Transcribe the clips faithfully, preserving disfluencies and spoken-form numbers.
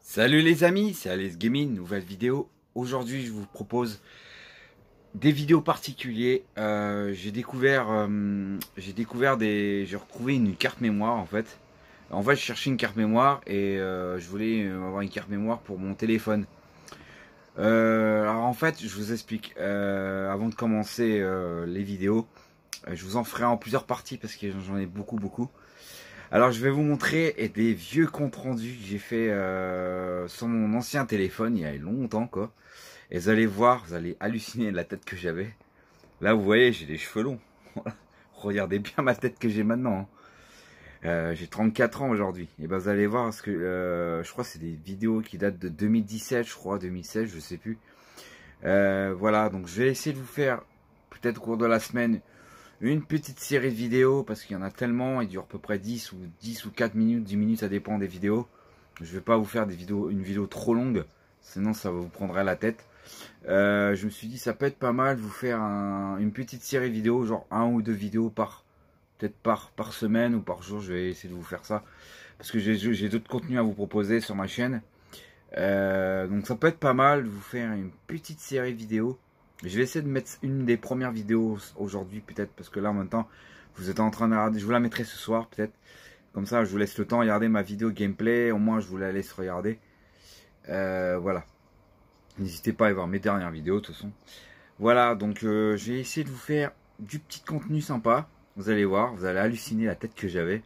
Salut les amis, c'est Alex Gaming, nouvelle vidéo. Aujourd'hui je vous propose des vidéos particulières. Euh, j'ai découvert, euh, j'ai découvert des, j'ai retrouvé une carte mémoire en fait. En fait je cherchais une carte mémoire et euh, je voulais avoir une carte mémoire pour mon téléphone. Euh, alors en fait je vous explique, euh, avant de commencer euh, les vidéos, je vous en ferai en plusieurs parties parce que j'en ai beaucoup beaucoup. Alors je vais vous montrer des vieux comptes rendus que j'ai fait euh, sur mon ancien téléphone il y a longtemps quoi. Et vous allez voir, vous allez halluciner de la tête que j'avais. Là vous voyez j'ai des cheveux longs. Regardez bien ma tête que j'ai maintenant. Hein. Euh, j'ai trente-quatre ans aujourd'hui. Et ben vous allez voir parce que euh, je crois que c'est des vidéos qui datent de deux mille dix-sept, je crois, deux mille seize, je sais plus. Euh, voilà, donc je vais essayer de vous faire peut-être au cours de la semaine une petite série de vidéos parce qu'il y en a tellement, il dure à peu près dix ou dix ou quatre minutes, dix minutes, ça dépend des vidéos. Je vais pas vous faire des vidéos, une vidéo trop longue, sinon ça vous prendrait la tête. Euh, je me suis dit ça peut être pas mal de vous faire un, une petite série vidéo, genre un ou deux vidéos par, peut-être par, par semaine ou par jour. Je vais essayer de vous faire ça parce que j'ai d'autres contenus à vous proposer sur ma chaîne. Euh, donc ça peut être pas mal de vous faire une petite série vidéo. Je vais essayer de mettre une des premières vidéos aujourd'hui peut-être parce que là en même temps vous êtes en train de regarder, je vous la mettrai ce soir peut-être. Comme ça je vous laisse le temps de regarder ma vidéo gameplay, au moins je vous la laisse regarder. Euh, voilà. N'hésitez pas à aller voir mes dernières vidéos de toute façon. Voilà, donc euh, j'ai essayé de vous faire du petit contenu sympa. Vous allez voir, vous allez halluciner la tête que j'avais.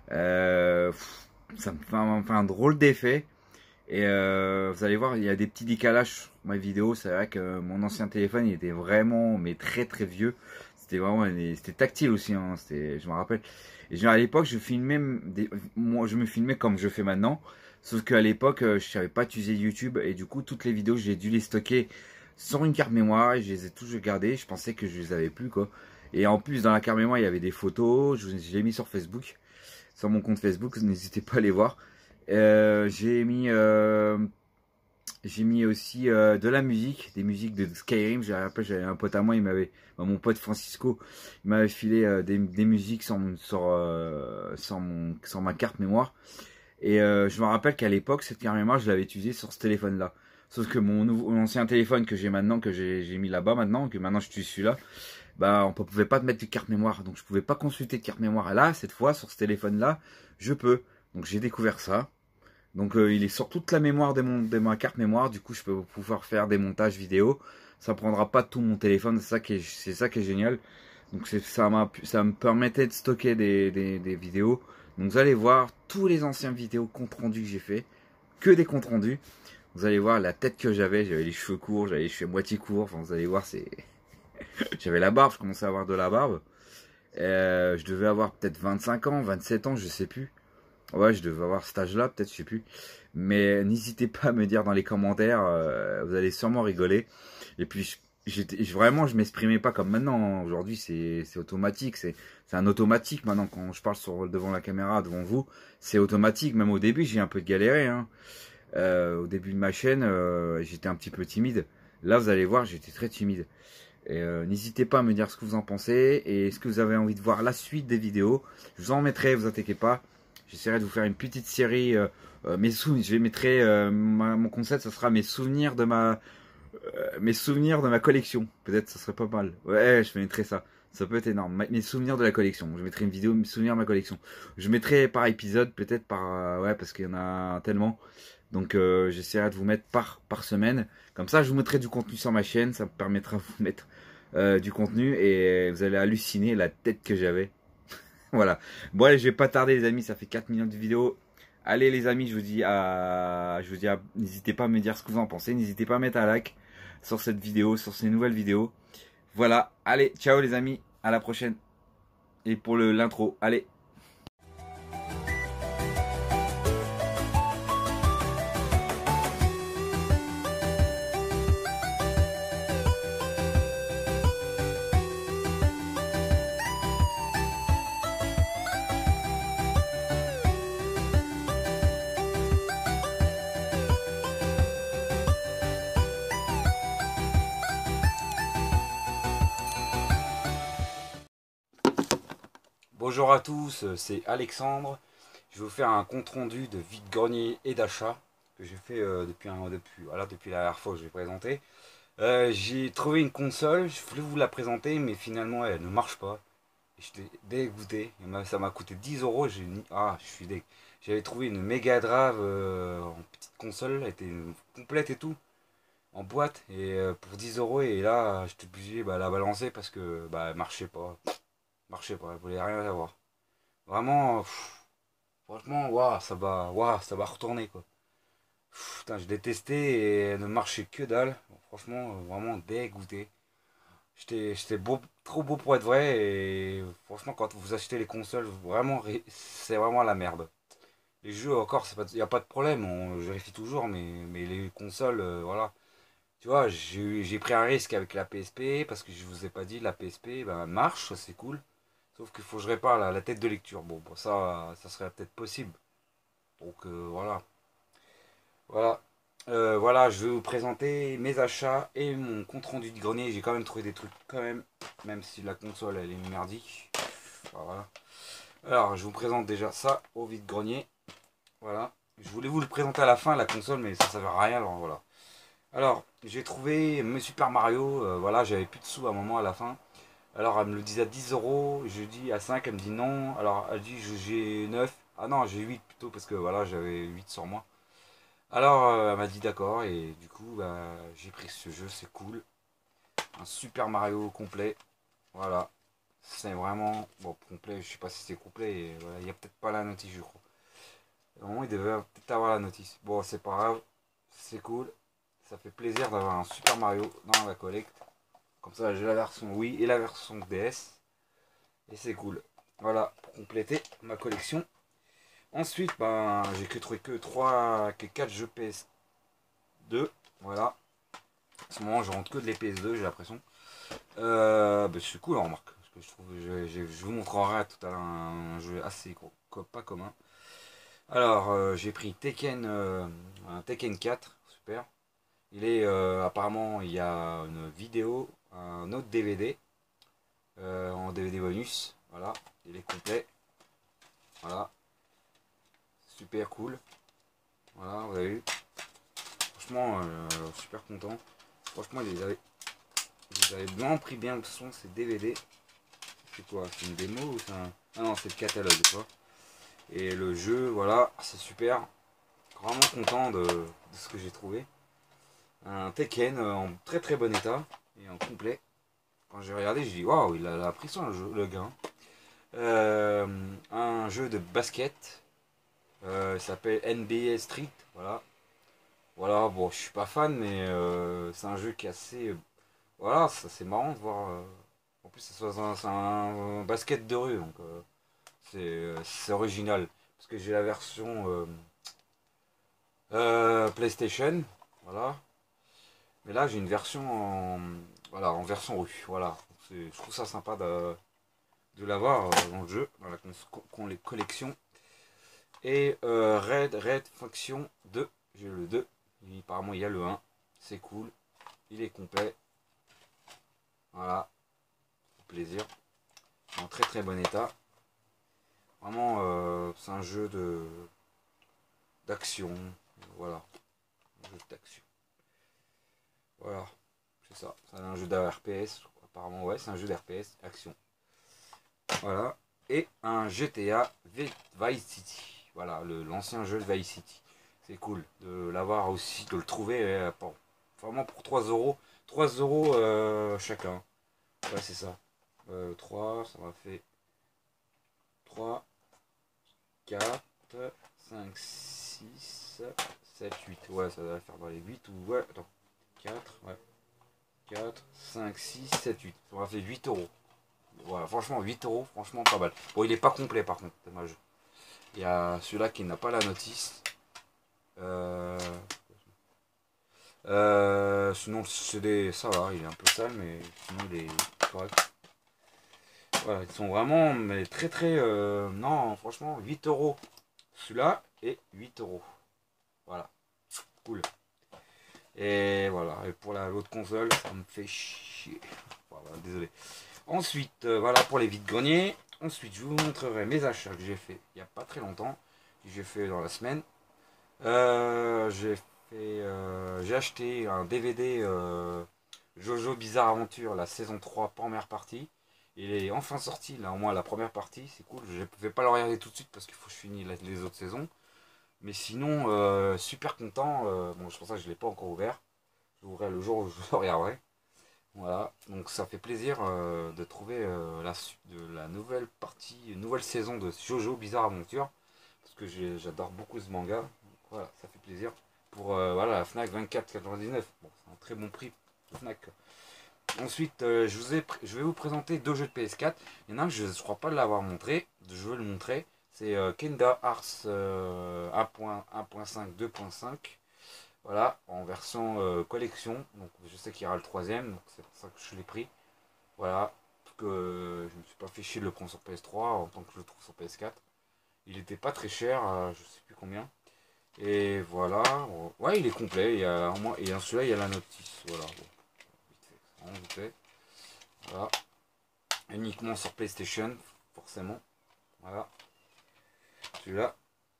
Euh, ça me fait un, fait un drôle d'effet. Et euh, vous allez voir, il y a des petits décalages sur ma vidéo. C'est vrai que mon ancien téléphone, il était vraiment, mais très très vieux. C'était vraiment, c'était tactile aussi. Hein, je me rappelle. Et genre, à l'époque, je filmais, des, moi, je me filmais comme je fais maintenant. Sauf qu'à l'époque, je savais pas utiliser YouTube. Et du coup, toutes les vidéos, j'ai dû les stocker sur une carte mémoire. Et je les ai toujours gardées. Je pensais que je les avais plus, quoi. Et en plus, dans la carte mémoire, il y avait des photos. Je les ai mis sur Facebook. Sur mon compte Facebook. N'hésitez pas à les voir. Euh, j'ai mis euh, j'ai mis aussi euh, de la musique, des musiques de Skyrim. J'ai rappelé, j'avais un pote à moi, il m'avait, bah, mon pote Francisco, il m'avait filé euh, des, des musiques sur sur, euh, sur mon sur ma carte mémoire. Et euh, je me rappelle qu'à l'époque, cette carte mémoire, je l'avais utilisée sur ce téléphone-là. Sauf que mon, nouveau, mon ancien téléphone que j'ai maintenant, que j'ai mis là-bas maintenant, que maintenant je suis celui-là, bah on ne pouvait pas mettre de carte mémoire, donc je pouvais pas consulter de carte mémoire. Et là, cette fois, sur ce téléphone-là, je peux. Donc j'ai découvert ça. Donc euh, il est sur toute la mémoire de, mon, de ma carte mémoire. Du coup, je peux pouvoir faire des montages vidéo. Ça prendra pas tout mon téléphone. C'est ça qui est, c'est ça qui est génial. Donc ça m'a, ça me permettait de stocker des, des, des vidéos. Donc vous allez voir tous les anciens vidéos compte rendus que j'ai fait, que des comptes rendus. Vous allez voir la tête que j'avais. J'avais les cheveux courts, j'avais les cheveux moitié courts. Enfin, vous allez voir, c'est, j'avais la barbe. Je commençais à avoir de la barbe. Euh, je devais avoir peut-être vingt-cinq ans, vingt-sept ans, je sais plus. Ouais, je devais avoir cet âge-là, peut-être, je sais plus. Mais n'hésitez pas à me dire dans les commentaires, euh, vous allez sûrement rigoler. Et puis, j'étais vraiment, je m'exprimais pas comme maintenant. Aujourd'hui, c'est automatique, c'est un automatique maintenant. Quand je parle sur, devant la caméra, devant vous, c'est automatique. Même au début, j'ai un peu galéré. Hein. Euh, au début de ma chaîne, euh, j'étais un petit peu timide. Là, vous allez voir, j'étais très timide. Euh, N'hésitez pas à me dire ce que vous en pensez et est-ce que vous avez envie de voir la suite des vidéos. Je vous en mettrai, vous inquiétez pas. J'essaierai de vous faire une petite série, euh, euh, mes souvenirs. Je mettrai euh, ma, mon concept, ce sera mes souvenirs de ma, euh, mes souvenirs de ma collection. Peut-être, ce serait pas mal. Ouais, je mettrai ça. Ça peut être énorme. Mes souvenirs de la collection. Je mettrai une vidéo, mes souvenirs de ma collection. Je mettrai par épisode, peut-être par, euh, ouais, parce qu'il y en a tellement. Donc, euh, j'essaierai de vous mettre par par semaine. Comme ça, je vous mettrai du contenu sur ma chaîne. Ça me permettra de vous mettre euh, du contenu et vous allez halluciner la tête que j'avais. Voilà. Bon allez, je vais pas tarder les amis, ça fait quatre minutes de vidéo. Allez les amis, je vous dis à je vous dis à n'hésitez pas à me dire ce que vous en pensez, n'hésitez pas à mettre un like sur cette vidéo, sur ces nouvelles vidéos. Voilà, allez, ciao les amis, à la prochaine. Et pour le l'intro, allez. Bonjour à tous, c'est Alexandre. Je vais vous faire un compte rendu de vide-grenier et d'achat. que j'ai fait euh, depuis, un, depuis, voilà, depuis la dernière fois que je l'ai présenté. Euh, j'ai trouvé une console, je voulais vous la présenter, mais finalement elle ne marche pas. J'étais dégoûté, ça m'a coûté dix euros, j'ai mis, ah je suis dég. J'avais trouvé une Mega Drive euh, en petite console, elle était complète et tout, en boîte, et euh, pour dix euros, et là j'étais obligé bah, de la balancer parce que bah, elle marchait pas, marchait pas, elle voulait rien savoir. Vraiment, pff, franchement, waouh, ça va, waouh, ça va retourner quoi. Pff, putain, je détestais et elle ne marchait que dalle, franchement, euh, vraiment dégoûté. J'étais j'étais beau, trop beau pour être vrai et franchement quand vous achetez les consoles, vraiment c'est vraiment la merde. Les jeux encore, il n'y a pas de problème, on je vérifie toujours, mais, mais les consoles, euh, voilà. Tu vois, j'ai j'ai pris un risque avec la P S P parce que je vous ai pas dit, la P S P ben, marche, c'est cool. Sauf qu'il faut que je répare la, la tête de lecture. Bon, bon, ça, ça serait peut-être possible. Donc euh, voilà. Voilà. Euh, voilà, je vais vous présenter mes achats et mon compte rendu de grenier. J'ai quand même trouvé des trucs quand même, même si la console elle est merdique. Voilà. Alors, je vous présente déjà ça au vide-grenier. Voilà. Je voulais vous le présenter à la fin, la console, mais ça ne servait à rien. Alors voilà. Alors, j'ai trouvé mes Super Mario. Euh, voilà, j'avais plus de sous à un moment à la fin. Alors, elle me le disait à dix euros. Je dis à cinq, elle me dit non. Alors, elle dit j'ai neuf. Ah non, j'ai huit plutôt, parce que voilà, j'avais huit sur moi. Alors, euh, elle m'a dit d'accord, et du coup, bah, j'ai pris ce jeu, c'est cool. Un Super Mario complet. Voilà. C'est vraiment. Bon, complet, je sais pas si c'est complet. Et voilà, il n'y a peut-être pas la notice, je crois. Normalement, il devait peut-être avoir la notice. Bon, c'est pas grave. C'est cool. Ça fait plaisir d'avoir un Super Mario dans la collecte. Comme ça, j'ai la version Wii et la version D S. Et c'est cool. Voilà, pour compléter ma collection. Ensuite, ben, j'ai que trouvé que trois, que quatre jeux P S deux. Voilà. En ce moment, je rentre que de les P S deux, j'ai l'impression. Euh, bah, c'est cool, en remarque. Parce que je trouve, je, je, je vous montrerai tout à l'heure un, un jeu assez gros, pas commun. Alors, euh, j'ai pris Tekken, euh, un Tekken quatre, super. Il est euh, apparemment, il y a une vidéo, un autre D V D euh, en D V D bonus. Voilà, il est complet. Voilà, super cool. Voilà, vous avez vu. Franchement, euh, super content. Franchement, ils avaient, ils avaient bien pris bien le son, ces D V D. C'est quoi? C'est une démo ou c'est un... Ah non, c'est le catalogue, tu vois. Et le jeu, voilà, c'est super. Vraiment content de, de ce que j'ai trouvé. Un Tekken en très très bon état et en complet. Quand j'ai regardé, j'ai dit waouh, il a, il a pris soin le, jeu, le gars. Euh, un jeu de basket. Euh, il s'appelle N B A Street. Voilà. Voilà, bon, je suis pas fan, mais euh, c'est un jeu qui est assez. Euh, voilà, c'est marrant de voir. Euh, en plus, c'est un, un, un basket de rue, donc euh, c'est c'est original. Parce que j'ai la version euh, euh, PlayStation. Voilà. Mais là, j'ai une version en, voilà, en version rue. Voilà. Je trouve ça sympa de, de l'avoir euh, dans le jeu, dans la con, les collections. Et euh, Red, Red Faction deux. J'ai le deux. Et apparemment, il y a le un. C'est cool. Il est complet. Voilà. Plaisir. En très très bon état. Vraiment, euh, c'est un jeu de d'action. Voilà. Un jeu d'action. Voilà. C'est ça. C'est un jeu d'R P S. Apparemment, ouais, c'est un jeu d'R P S. Action. Voilà. Et un G T A Vice City. Voilà, l'ancien jeu de Vice City. C'est cool de l'avoir aussi, de le trouver euh, pour, vraiment pour trois euros. trois euros euh, chacun. Ouais, c'est ça. Euh, trois, ça m'a fait trois, quatre, cinq, six, sept, huit. Ouais, ça va faire dans les huit ou... Ouais, attends. quatre, ouais. quatre, cinq, six, sept, huit. Ça m'a fait huit euros. Voilà, franchement, huit euros, franchement pas mal. Bon, il est pas complet par contre, dommage. Il y a celui-là qui n'a pas la notice. Euh... Euh, sinon, le C D, ça va, il est un peu sale, mais sinon, il est correct. Voilà, ils sont vraiment mais très très... Euh, non, franchement, huit euros celui-là et huit euros. Voilà, cool. Et voilà, et pour l'autre console, ça me fait chier. Voilà, désolé. Ensuite, euh, voilà pour les vides-greniers. Ensuite, je vous montrerai mes achats que j'ai fait il n'y a pas très longtemps. Que j'ai fait dans la semaine. Euh, euh, j'ai fait, euh, j'ai acheté un D V D euh, Jojo Bizarre Aventure, la saison trois, première partie. Il est enfin sorti, là au moins la première partie, c'est cool. Je ne vais pas le regarder tout de suite parce qu'il faut que je finisse les autres saisons. Mais sinon, euh, super content. Euh, bon, c'est pour ça que je ne l'ai pas encore ouvert. Je l'ouvrirai le jour où je le regarderai. Voilà, donc ça fait plaisir euh, de trouver euh, la, de la nouvelle partie, une nouvelle saison de Jojo Bizarre Aventure. Parce que j'adore beaucoup ce manga. Donc, voilà, ça fait plaisir. Pour euh, voilà, la Fnac vingt-quatre quatre-vingt-dix-neuf. Bon, c'est un très bon prix. Fnac. Ensuite, euh, je, vous ai, je vais vous présenter deux jeux de P S quatre. Il y en a un que je ne crois pas l'avoir montré. Je vais le montrer. C'est euh, Kingdom Hearts euh, un point cinq, deux point cinq. Voilà, en version euh, collection. Donc je sais qu'il y aura le troisième, donc c'est pour ça que je l'ai pris. Voilà, parce que euh, je ne me suis pas fait chier de le prendre sur P S trois en tant que je le trouve sur P S quatre. Il n'était pas très cher, euh, je sais plus combien. Et voilà, bon, ouais, il est complet. Il y a au moins, et celui-là, il y a la notice. Voilà, bon, vite fait, vraiment vite fait. Voilà, uniquement sur PlayStation, forcément. Voilà, celui-là.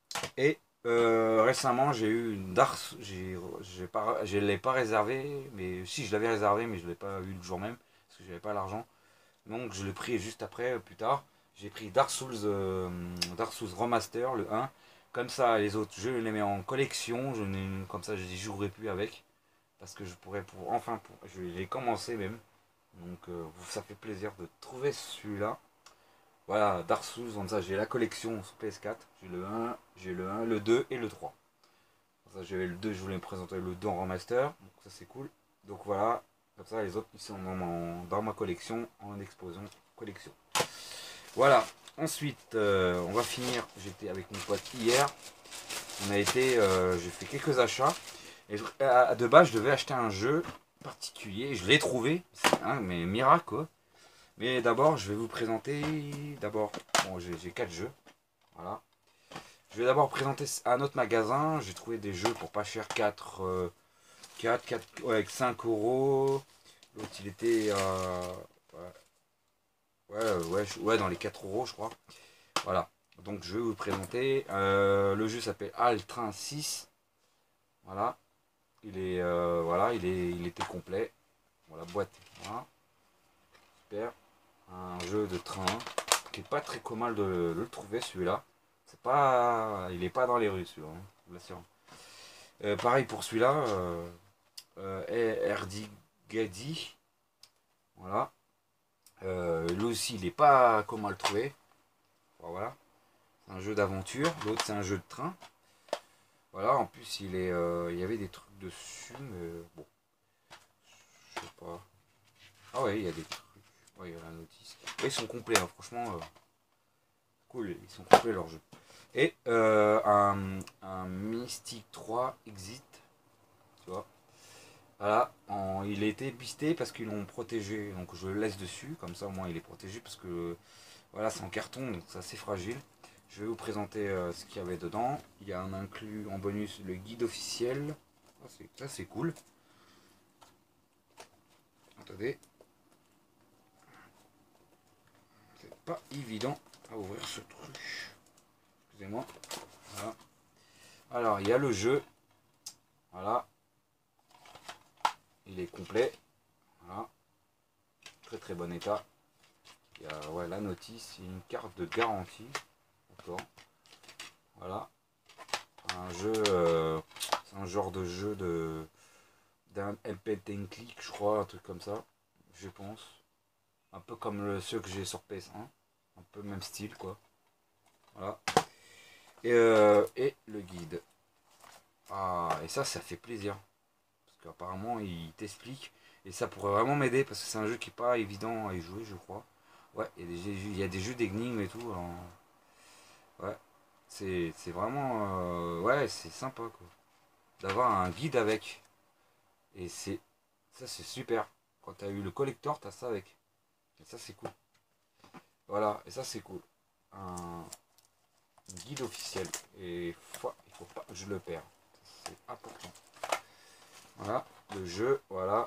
Et euh, récemment, j'ai eu une Dark, j'ai, j'ai pas, je l'ai pas réservé, mais si je l'avais réservé, mais je l'ai pas eu le jour même parce que j'avais pas l'argent. Donc je l'ai pris juste après, plus tard. J'ai pris Dark Souls, euh, Dark Souls Remaster, le un. Comme ça, les autres, je les mets en collection. Je n'ai, comme ça, je n'y jouerai plus avec, parce que je pourrais pour enfin, pour, je vais les commencer même. Donc euh, ça fait plaisir de trouver celui-là. Voilà, Dark Souls, comme ça j'ai la collection sur P S quatre, j'ai le un, j'ai le un, le deux et le trois. Comme ça j'avais le deux, je voulais me présenter le deux en remaster, donc ça c'est cool. Donc voilà, comme ça les autres ils sont dans ma, dans ma collection, en exposition collection. Voilà, ensuite euh, on va finir, j'étais avec mon pote hier, on a été, euh, j'ai fait quelques achats. Et à, de base je devais acheter un jeu particulier, je l'ai trouvé, hein, mais miracle quoi. Mais d'abord, je vais vous présenter. D'abord, bon, j'ai quatre jeux. Voilà. Je vais d'abord présenter un autre magasin. J'ai trouvé des jeux pour pas cher. quatre, euh, quatre, quatre ouais, avec cinq euros. L'autre, il était. Euh, ouais, ouais, ouais, ouais, dans les quatre euros, je crois. Voilà. Donc, je vais vous présenter. Euh, le jeu s'appelle Al Train six. Voilà. Il est. Euh, voilà, il, est, il était complet. Voilà, boîte. Voilà. Super. Un jeu de train qui est pas très commun de, de le trouver celui-là. C'est pas, il est pas dans les rues celui-là, hein, je vous l'assure. Euh, pareil pour celui-là, euh, euh, Erdigadi, voilà. Euh, lui aussi, il est pas commun à le trouver. Enfin, voilà, c'est un jeu d'aventure. L'autre, c'est un jeu de train. Voilà, en plus, il est, euh, il y avait des trucs dessus, mais bon, je sais pas. Ah ouais, il y a des trucs. Ouais, il y a la notice. Ouais, ils sont complets, hein, franchement. Euh, cool, ils sont complets leurs jeux. Et euh, un, un Mystic trois Exit, tu vois. Voilà, en, il a été pisté parce qu'ils l'ont protégé. Donc je le laisse dessus, comme ça au moins il est protégé parce que voilà, c'est en carton, donc c'est assez fragile. Je vais vous présenter euh, ce qu'il y avait dedans. Il y a un inclus en bonus le guide officiel. Ah, ça c'est cool. Attendez. C'est pas évident à ouvrir ce truc. Excusez-moi. Voilà. Alors il y a le jeu. Voilà. Il est complet. Voilà. Très très bon état. Il y a ouais, la notice, une carte de garantie. D'accord. Voilà. Un jeu. Euh, c'est un genre de jeu de d'un M P T click, je crois, un truc comme ça. Je pense. Un peu comme le, ceux que j'ai sur P S un. Un peu même style quoi. Voilà. Et, euh, et le guide. Ah, et ça, ça fait plaisir. Parce qu'apparemment, il t'explique. Et ça pourrait vraiment m'aider parce que c'est un jeu qui n'est pas évident à y jouer, je crois. Ouais, il y a des, il y a des jeux d'énigmes et tout. Alors, ouais, c'est vraiment. Euh, ouais, c'est sympa quoi. D'avoir un guide avec. Et c'est. Ça, c'est super. Quand tu as eu le collector, tu as ça avec. Et ça, c'est cool. Voilà, et ça, c'est cool. Un guide officiel. Et fois, il faut pas que je le perds. C'est important. Voilà, le jeu, voilà.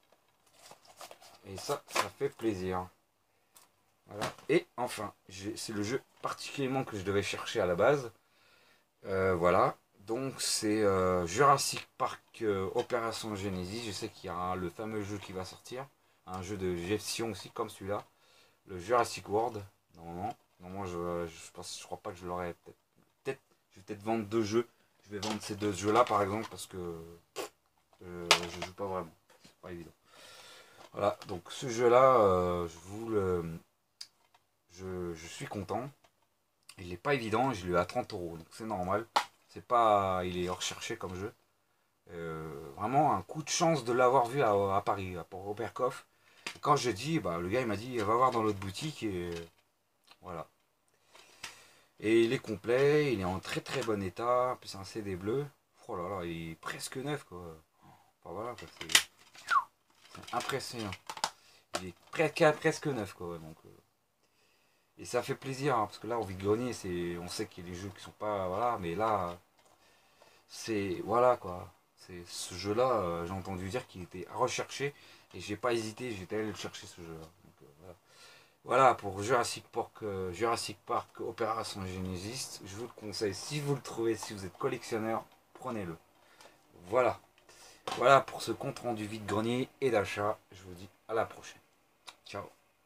Et ça, ça fait plaisir. Voilà. Et enfin, c'est le jeu particulièrement que je devais chercher à la base. Euh, voilà. Donc c'est euh, Jurassic Park euh, Opération Genesis. Je sais qu'il y a le fameux jeu qui va sortir. Un jeu de gestion aussi comme celui-là. Le Jurassic World. Normalement. Normalement je, je, pense, je crois pas que je l'aurai. Peut-être. Peut-être. Je vais peut-être vendre deux jeux. Je vais vendre ces deux jeux là par exemple parce que euh, je joue pas vraiment. C'est pas évident. Voilà. Donc ce jeu là, euh, je vous le. Je, je suis content. Il n'est pas évident. Je l'ai eu à trente euros. Donc c'est normal. C'est pas. Il est recherché comme jeu. Euh, vraiment un coup de chance de l'avoir vu à, à Paris, pour Robert Koff. Quand je dis, bah, le gars il m'a dit va voir dans l'autre boutique et voilà. Et il est complet, il est en très très bon état, puis c'est un C D bleu. Oh là là, il est presque neuf quoi. Enfin voilà quoi, c'est impressionnant. Il est presque, presque neuf quoi. Donc, euh, et ça fait plaisir hein, parce que là au vide-grenier, c'est, on sait qu'il y a des jeux qui sont pas. Voilà, mais là, c'est. Voilà quoi. C'est ce jeu-là, euh, j'ai entendu dire qu'il était recherché et j'ai pas hésité, j'étais allé le chercher ce jeu-là. Donc, euh, voilà. Voilà pour Jurassic Park, euh, Jurassic Park Opération Genesis. Je vous le conseille, si vous le trouvez, si vous êtes collectionneur, prenez-le. Voilà. Voilà pour ce compte rendu vide-grenier et d'achat. Je vous dis à la prochaine. Ciao.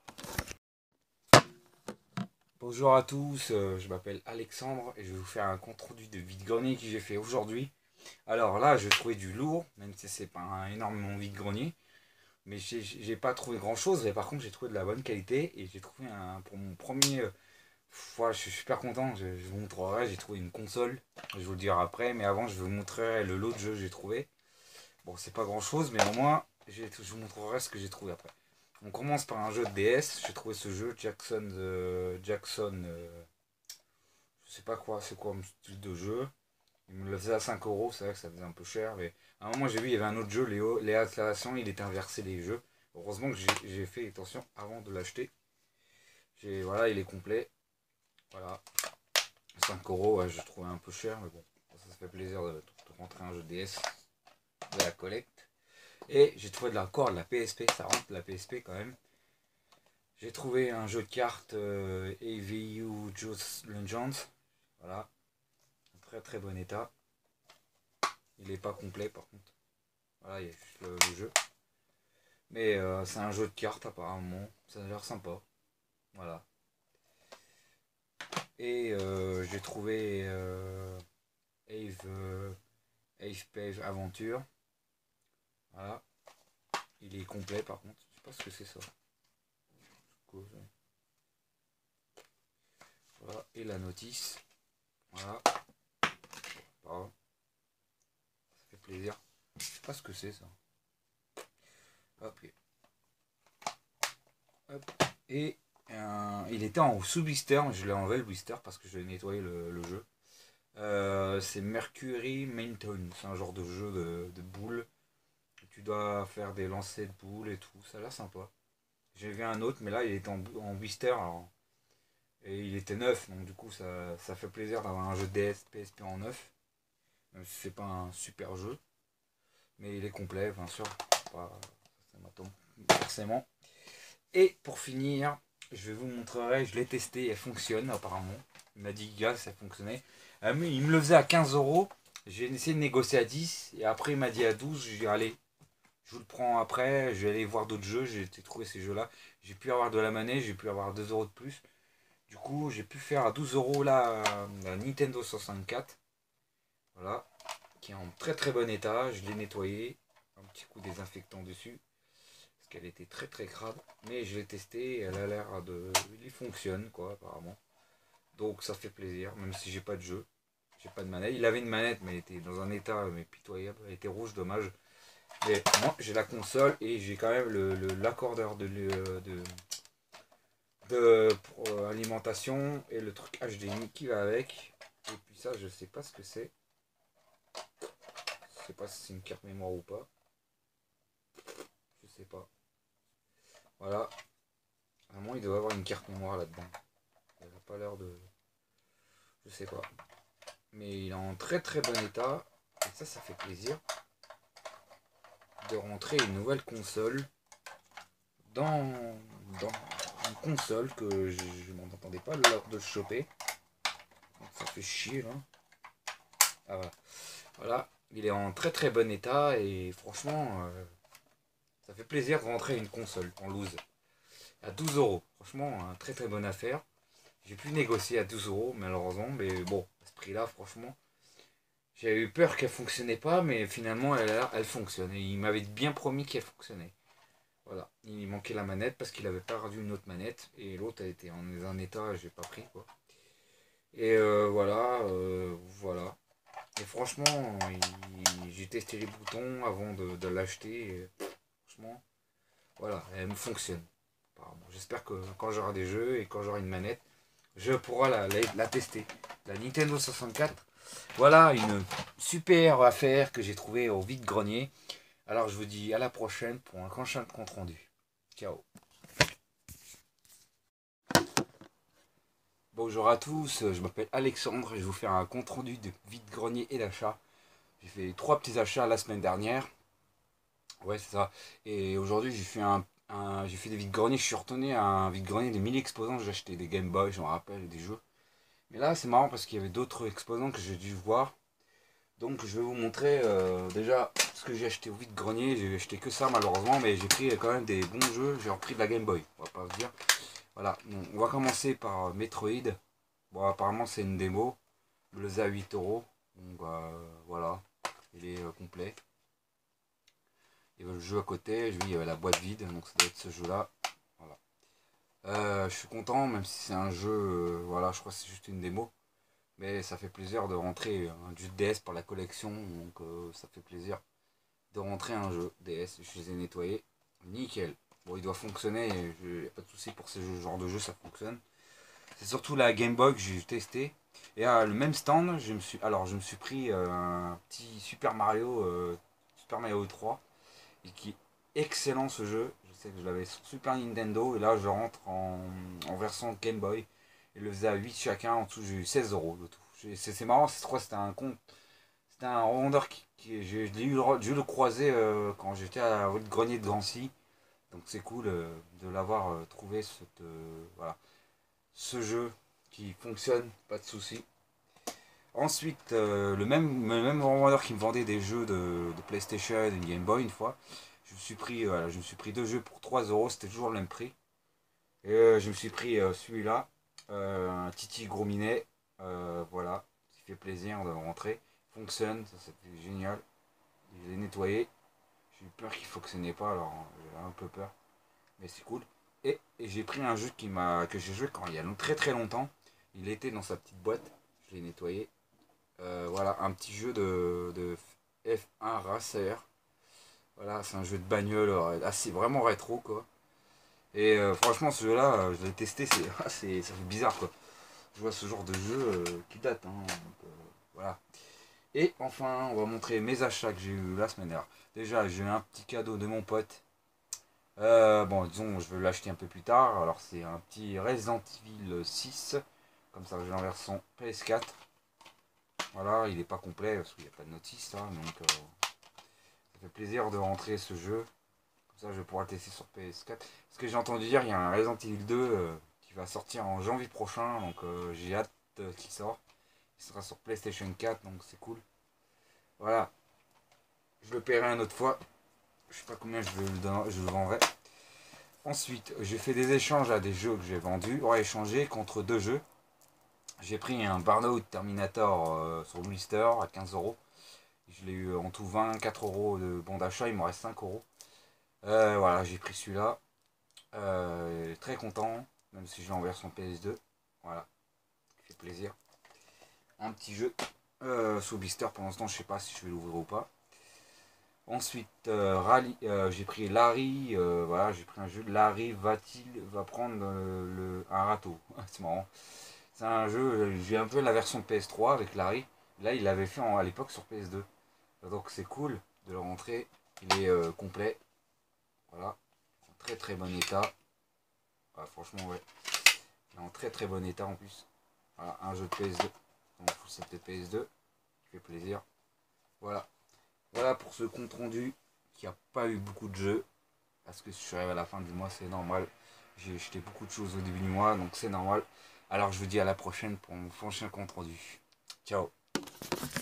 Bonjour à tous, euh, je m'appelle Alexandre et je vais vous faire un compte rendu de vide-grenier que j'ai fait aujourd'hui. Alors là, je trouvais du lourd, même si c'est pas un énormément vide-grenier. Mais j'ai pas trouvé grand chose, mais par contre j'ai trouvé de la bonne qualité et j'ai trouvé un pour mon premier. Euh, voilà, je suis super content, je, je vous montrerai, j'ai trouvé une console, je vais vous le dire après, mais avant je vous montrerai le lot de jeux que j'ai trouvé. Bon c'est pas grand chose, mais au moins je vous montrerai ce que j'ai trouvé après. On commence par un jeu de D S, j'ai trouvé ce jeu Jackson euh, Jackson euh, je sais pas quoi, c'est quoi mon style de jeu. Il me le faisait à cinq euros, c'est vrai que ça faisait un peu cher, mais à un moment j'ai vu il y avait un autre jeu, Léo, les installations, il était inversé les jeux. Heureusement que j'ai fait attention avant de l'acheter. Voilà, il est complet. Voilà. cinq euros, ouais, je trouvais un peu cher, mais bon, ça, ça fait plaisir de, de rentrer un jeu D S de la collecte. Et j'ai trouvé de la, encore de la P S P, ça rentre de la P S P quand même. J'ai trouvé un jeu de cartes euh, A V U Joe's Legends. Voilà. Très très bon état. Il n'est pas complet par contre. Voilà, il y a juste le, le jeu. Mais euh, c'est un jeu de cartes apparemment. Ça a l'air sympa. Voilà. Et euh, j'ai trouvé euh, Ave, euh, Ave Pave Aventure. Voilà. Il est complet par contre. Je sais pas ce que c'est ça. Voilà. Et la notice. Voilà. Ça fait plaisir. Je sais pas ce que c'est ça. Hop. Hop. Et euh, il était en sous blister. Je l'ai enlevé le blister parce que je vais nettoyer le, le jeu. Euh, c'est Mercury Mountain. C'est un genre de jeu de, de boules. Tu dois faire des lancers de boules et tout. Ça a l'air sympa. J'ai vu un autre, mais là il était en, en blister. Alors, et il était neuf. Donc du coup ça, ça fait plaisir d'avoir un jeu D S P S P en neuf. Même si c'est pas un super jeu. Mais il est complet, bien sûr. Pas, ça m'attend forcément. Et pour finir, je vais vous montrer. Je l'ai testé. Elle fonctionne apparemment. Il m'a dit gars ça fonctionnait. Il me le faisait à quinze euros. J'ai essayé de négocier à dix. Et après il m'a dit à douze. J'ai dit allez. Je vous le prends après, je vais aller voir d'autres jeux, j'ai trouvé ces jeux-là. J'ai pu avoir de la monnaie, j'ai pu avoir deux euros de plus. Du coup, j'ai pu faire à douze euros là la Nintendo soixante-quatre. Voilà, qui est en très très bon état. Je l'ai nettoyé, un petit coup désinfectant dessus, parce qu'elle était très très crade. Mais je l'ai testé, elle a l'air de... Il fonctionne quoi, apparemment. Donc ça fait plaisir, même si j'ai pas de jeu. J'ai pas de manette. Il avait une manette, mais elle était dans un état mais pitoyable. Elle était rouge, dommage. Mais moi j'ai la console et j'ai quand même l'accordeur le, le, de, de, de pour, euh, alimentation et le truc H D M I qui va avec. Et puis ça je sais pas ce que c'est. Je sais pas si c'est une carte mémoire ou pas. Je sais pas. Voilà. Vraiment il doit avoir une carte mémoire là-dedans. Il n'a pas l'air de. Je sais pas. Mais il est en très très bon état. Et ça ça fait plaisir de rentrer une nouvelle console dans, dans une console que je, je m'en entendais pas lors de le choper. Donc ça fait chier là. Ah, voilà. Voilà, il est en très très bon état et franchement, euh, ça fait plaisir de rentrer une console en loose à douze euros. Franchement, un très très bonne affaire. J'ai pu négocier à douze euros malheureusement, mais bon, à ce prix-là, franchement, j'ai eu peur qu'elle fonctionnait pas, mais finalement, elle, elle fonctionne. Et il m'avait bien promis qu'elle fonctionnait. Voilà, il manquait la manette parce qu'il avait perdu une autre manette et l'autre a été en un état, j'ai pas pris quoi. Et euh, voilà, euh, voilà. Et franchement, j'ai testé les boutons avant de, de l'acheter. Franchement, voilà, elle me fonctionne. J'espère que quand j'aurai des jeux et quand j'aurai une manette, je pourrai la, la, la tester. La Nintendo soixante-quatre. Voilà une super affaire que j'ai trouvée au vide-grenier. Alors je vous dis à la prochaine pour un prochain compte rendu. Ciao. Bonjour à tous, je m'appelle Alexandre et je vais vous faire un compte rendu de vide-grenier et d'achat. J'ai fait trois petits achats la semaine dernière. Ouais, c'est ça. Et aujourd'hui, j'ai fait un, un- j'ai fait des vides-greniers. Je suis retourné à un vide-grenier de mille exposants. J'ai acheté des Game Boy, je me rappelle, et des jeux. Mais là, c'est marrant parce qu'il y avait d'autres exposants que j'ai dû voir. Donc, je vais vous montrer euh, déjà ce que j'ai acheté au vide-grenier. J'ai acheté que ça, malheureusement, mais j'ai pris quand même des bons jeux. J'ai repris de la Game Boy, on va pas se dire. Voilà, donc, on va commencer par Metroid. Bon, apparemment, c'est une démo. Je le faisais à huit euros. Donc, bah, voilà, il est euh, complet. Il y avait le jeu à côté, je lui il y avait la boîte vide, donc ça doit être ce jeu là. Voilà. Euh, je suis content, même si c'est un jeu, euh, voilà, je crois que c'est juste une démo. Mais ça fait plaisir de rentrer un jeu de D S pour la collection, donc euh, ça fait plaisir de rentrer un jeu D S. Je les ai nettoyés, nickel. Bon, il doit fonctionner, il n'y a pas de souci pour ce genre de jeu, ça fonctionne. C'est surtout la Game Boy que j'ai testé. Et à le même stand, je me suis, alors je me suis pris euh, un petit Super Mario, euh, Super Mario trois. Et qui est excellent ce jeu. Je sais que je l'avais sur Super Nintendo et là je rentre en, en version Game Boy. Il le faisait à huit chacun, en dessous j'ai eu seize euros le tout. C'est marrant, je crois que c'était un compte. C'était un revendeur qui, qui j'ai eu dû le croiser euh, quand j'étais à votre grenier de Drancy. Donc c'est cool euh, de l'avoir euh, trouvé cette, euh, voilà, ce jeu qui fonctionne, pas de souci. Ensuite, euh, le, même, le même revendeur qui me vendait des jeux de, de PlayStation et de Game Boy une fois, je me suis pris, voilà, je me suis pris deux jeux pour trois euros, c'était toujours le même prix. Et euh, je me suis pris euh, celui-là, euh, un Titi Gros Minet, euh, voilà, qui fait plaisir de rentrer. Fonctionne, ça c'était génial. Je l'ai nettoyé. J'ai eu peur qu'il ne fonctionnait pas, alors j'avais un peu peur. Mais c'est cool. Et, et j'ai pris un jeu qui m'a que j'ai joué quand il y a long- très très longtemps. Il était dans sa petite boîte. Je l'ai nettoyé. Euh, voilà, un petit jeu de, de F un Racer. Voilà, c'est un jeu de bagnole euh, assez vraiment rétro quoi. Et euh, franchement, ce jeu-là, euh, je l'ai testé, c'est, ah, c'est, ça fait bizarre quoi. Je vois ce genre de jeu euh, qui date. Hein, donc, euh, voilà. Et enfin, on va montrer mes achats que j'ai eu la semaine dernière. Déjà, j'ai eu un petit cadeau de mon pote. Euh, bon, disons, je veux l'acheter un peu plus tard. Alors, c'est un petit Resident Evil six. Comme ça, j'ai en version P S quatre. Voilà, il n'est pas complet parce qu'il n'y a pas de notice là. Donc, euh, ça fait plaisir de rentrer ce jeu. Comme ça, je vais pouvoir le tester sur P S quatre. Parce que j'ai entendu dire, il y a un Resident Evil deux euh, qui va sortir en janvier prochain. Donc, euh, j'ai hâte euh, qu'il sorte. Il sera sur PlayStation quatre, donc c'est cool. Voilà. Je le paierai une autre fois. Je sais pas combien je, le, donner, je le vendrai. Ensuite, j'ai fait des échanges à des jeux que j'ai vendus. On va échanger contre deux jeux. J'ai pris un Burnout Terminator euh, sur Blister à quinze euros. Je l'ai eu en tout vingt-quatre euros de bon d'achat. Il me reste cinq euros. Euh, voilà, j'ai pris celui-là. Euh, très content, même si je l'ai en version P S deux. Voilà, ça fait plaisir. Un petit jeu euh, sous blister pour l'instant, je sais pas si je vais l'ouvrir ou pas. Ensuite, euh, Rally, euh, j'ai pris Larry, euh, voilà, j'ai pris un jeu. Larry va-t-il va prendre euh, le, un râteau. C'est marrant. C'est un jeu, j'ai un peu la version P S trois avec Larry. Là, il l'avait fait en, à l'époque sur P S deux. Donc c'est cool de le rentrer. Il est euh, complet. Voilà. En très très bon état. Ah, franchement, ouais. Il est en très très bon état en plus. Voilà, un jeu de P S deux. Donc c'est de P S deux. Qui fait plaisir. Voilà. Voilà pour ce compte rendu qui n'a pas eu beaucoup de jeux. Parce que si je suis arrivé à la fin du mois, c'est normal. J'ai acheté beaucoup de choses au début du mois, donc c'est normal. Alors je vous dis à la prochaine pour mon prochain compte rendu. Ciao.